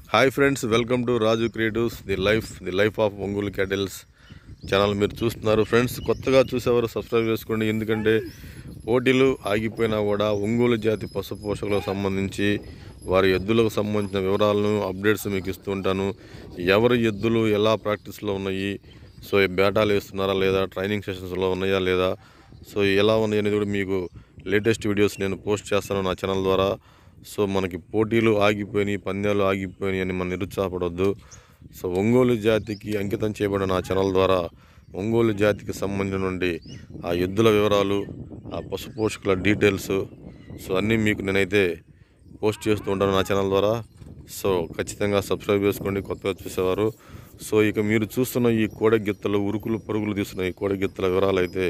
Hi friends, welcome to Raju creatives the life of Ongole cattles channel మీరు చూస్తున్నారు. Friends, కొత్తగా చూసేవారు సబ్స్క్రైబ్ చేసుకోండి. ఎందుకంటే పోటీలు ఆగిపోయినా కూడా ఒంగోలు జాతి పశు పోషకులకు సంబంధించి వారి ఎద్దులకు సంబంధించిన వివరాలను అప్డేట్స్ మీకు ఇస్తూ ఉంటాను. ఎవరి ఎద్దులు ఎలా ప్రాక్టీస్లో ఉన్నాయి, సో బేటాలు వేస్తున్నారా లేదా, ట్రైనింగ్ సెషన్స్లో ఉన్నాయా లేదా, సో ఎలా ఉన్నాయి అనేది కూడా మీకు లేటెస్ట్ వీడియోస్ నేను పోస్ట్ చేస్తాను నా ఛానల్ ద్వారా. సో మనకి పోటీలు ఆగిపోయినాయి, పందాలు ఆగిపోయినాయి అని మనం నిరుత్సాహపడవద్దు. సో ఒంగోలు జాతికి అంకితం చేయబడిన నా ఛానల్ ద్వారా ఒంగోలు జాతికి సంబంధించినటువంటి ఆ ఎద్దుల వివరాలు, ఆ పశు పోషకుల డీటెయిల్స్, సో అన్నీ మీకు నేనైతే పోస్ట్ చేస్తూ ఉంటాను నా ఛానల్ ద్వారా. సో ఖచ్చితంగా సబ్స్క్రైబ్ చేసుకోండి కొత్తగా చూసేవారు. సో ఇక మీరు చూస్తున్న ఈ కోడెగిత్తలు, ఉరుకులు పరుగులు తీస్తున్న ఈ కోడెగిత్తల వివరాలు అయితే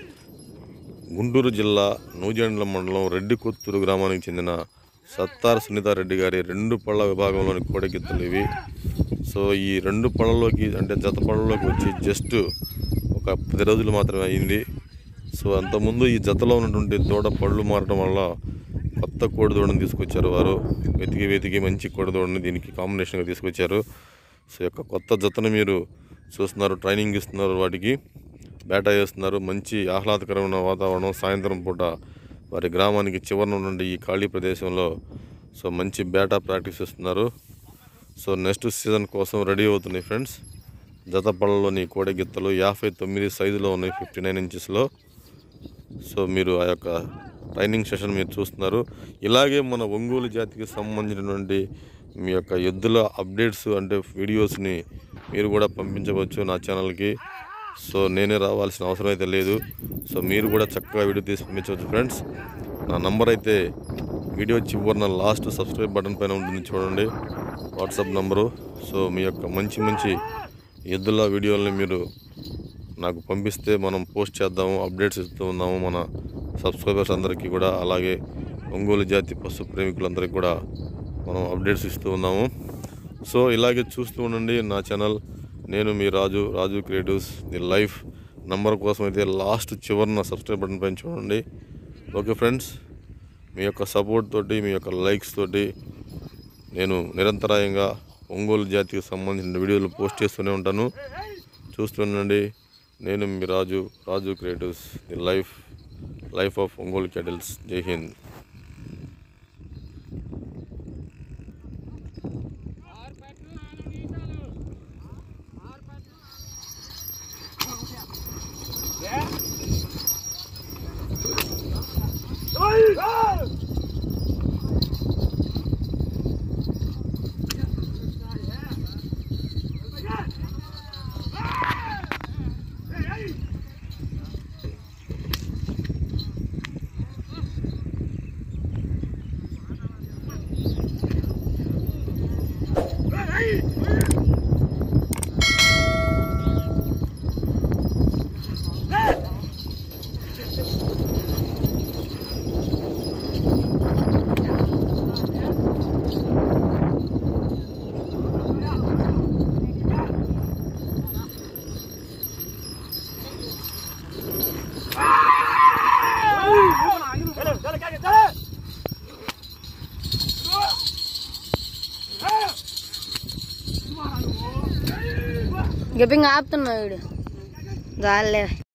గుంటూరు జిల్లా నూజెండ్ల మండలం రెడ్డికొత్తూరు గ్రామానికి చెందిన సత్తార్ సునీతారెడ్డి గారి 2 పళ్ళ విభాగంలోని కోడెగిత్తలు ఇవి. సో ఈ 2 పళ్ళలోకి అంటే జత పళ్ళలోకి వచ్చి జస్ట్ ఒక 10 రోజులు మాత్రమే అయింది. సో అంతకుముందు ఈ జతలో ఉన్నటువంటి దూడ పళ్ళు మారడం వల్ల కొత్త కోడిదూడని తీసుకొచ్చారు వారు. వెతికి మంచి కోడిదూడని దీనికి కాంబినేషన్గా తీసుకొచ్చారు. సో యొక్క కొత్త జతను మీరు చూస్తున్నారు, ట్రైనింగ్ ఇస్తున్నారు, వాటికి బేటా వేస్తున్నారు. మంచి ఆహ్లాదకరమైన వాతావరణం. సాయంత్రం పూట వారి గ్రామానికి చివరన ఉన్నటువంటి ఈ ఖాళీ ప్రదేశంలో సో మంచి బేటా ప్రాక్టీస్ ఇస్తున్నారు. సో నెక్స్ట్ సీజన్ కోసం రెడీ అవుతున్నాయి ఫ్రెండ్స్. జత పళ్ళలోని కోడెగిత్తలు 59 సైజులో ఉన్నాయి, 59 ఇంచెస్లో. సో మీరు ఆ యొక్క ట్రైనింగ్ సెషన్ మీరు చూస్తున్నారు. ఇలాగే మన ఒంగోలు జాతికి సంబంధించినటువంటి మీ యొక్క ఎద్దుల అప్డేట్స్ అంటే వీడియోస్ని మీరు కూడా పంపించవచ్చు నా ఛానల్కి. సో నేనే రావాల్సిన అవసరం అయితే లేదు. సో మీరు కూడా చక్కగా వీడియో తీసి పంపించవచ్చు ఫ్రెండ్స్. నా నంబర్ అయితే వీడియో చివరిన లాస్ట్ సబ్స్క్రైబ్ బటన్ పైన ఉంటుంది, చూడండి, వాట్సాప్ నంబరు. సో మీ యొక్క మంచి ఎద్దుల వీడియోలని మీరు నాకు పంపిస్తే మనం పోస్ట్ చేద్దాము, అప్డేట్స్ ఇస్తూ ఉన్నాము మన సబ్స్క్రైబర్స్ అందరికీ కూడా. అలాగే ఒంగోలు జాతి పశు ప్రేమికులందరికీ కూడా మనం అప్డేట్స్ ఇస్తూ ఉన్నాము. సో ఇలాగే చూస్తూ ఉండండి నా ఛానల్. నేను మీ Raju creatives the life. Number కోసం అయితే లాస్ట్ చివరిన సబ్స్క్రైబ్ బటన్ పైన చూడండి. ఓకే ఫ్రెండ్స్, మీ యొక్క సపోర్ట్ తోటి, మీ యొక్క లైక్స్ తోటి నేను నిరంతరాయంగా ఒంగోలు జాతికి సంబంధించిన వీడియోలు పోస్ట్ చేస్తూనే ఉంటాను. చూస్తుండండి. నేను మీ Raju creatives the life of Ongole cattles. జై హింద్. గెప్పింగ్ ఆపుతున్నాడు.